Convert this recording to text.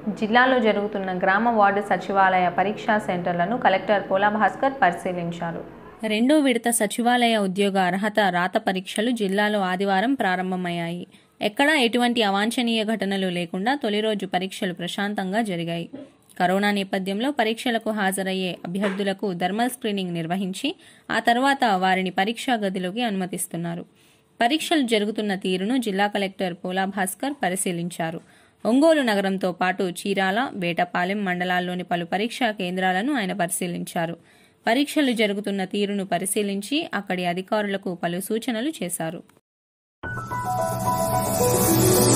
జిల్లాలో జరుగుతున్న గ్రామ వార్డు సచివాలయ పరీక్షా సెంటర్లను కలెక్టర్ పోలా భాస్కర్ పరిశీలించారు. రెండో విడత సచివాలయ ఉద్యోగ అర్హత రాత పరీక్షలు జిల్లాలో ఆదివారం ప్రారంభమయ్యాయి. ఎక్కడా ఎటువంటి అవాంఛనీయ ఘటనలు లేకుండా తొలి రోజు పరీక్షలు ప్రశాంతంగా జరిగాయి. కరోనా నేపథ్యంలో పరీక్షలకు హాజరయ్యే అభ్యర్థులకు థర్మల్ స్క్రీనింగ్ నిర్వహించి ఆ తర్వాత వారిని పరీక్షా గదిలోకి అనుమతిస్తున్నారు. పరీక్షలు జరుగుతున్న తీరును జిల్లా కలెక్టర్ పోలా భాస్కర్ పరిశీలించారు. ఒంగోలు నగరంతో పాటు చీరాల, వేటపాలెం మండలాల్లోని పలు పరీక్షా కేంద్రాలను ఆయన పరిశీలించారు. పరీక్షలు జరుగుతున్న తీరును పరిశీలించి అక్కడి అధికారులకు పలు సూచనలు చేశారు.